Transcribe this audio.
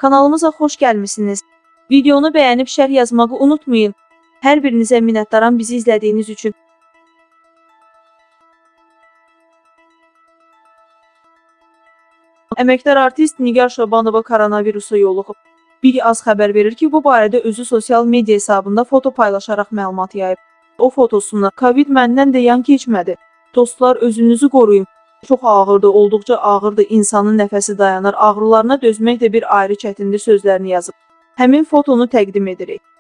Kanalımıza xoş gəlmisiniz. Videonu bəyənib şərh yazmağı unutmayın. Hər birinizə minnətdaram bizi izlədiyiniz üçün. Əməkdar artist Nigar Şabanova koronavirusa yoluxub. Biri az xəbər verir ki, bu barədə özü sosial media hesabında foto paylaşaraq məlumat yayıb. O fotosunda "Covid məndən də yan keçmədi. Dostlar, özünüzü qoruyun. Çox ağırdır, olduqca ağırdır, insanın nəfəsi dayanar, ağrılarına dözmək də bir ayrı çətindir" sözlərini yazıb. Həmin fotonu təqdim edirik.